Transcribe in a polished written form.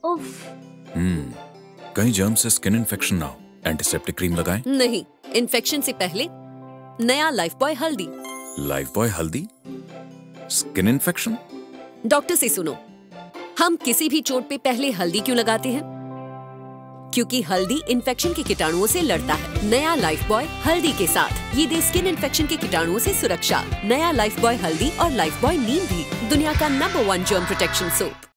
उफ। कहीं जर्म से स्किन इन्फेक्शन ना हो, एंटीसेप्टिक क्रीम लगाएं। नहीं, इन्फेक्शन से पहले नया लाइफबॉय हल्दी। लाइफबॉय हल्दी? Skin infection? डॉक्टर से सुनो, हम किसी भी चोट पे पहले हल्दी क्यों लगाते हैं? क्योंकि हल्दी इन्फेक्शन के कीटाणुओं से लड़ता है। नया लाइफबॉय हल्दी के साथ ये दे स्किन इन्फेक्शन के कीटाणुओं से सुरक्षा। नया लाइफबॉय हल्दी और लाइफबॉय नीम भी दुनिया का नंबर 1 जर्म प्रोटेक्शन सोप।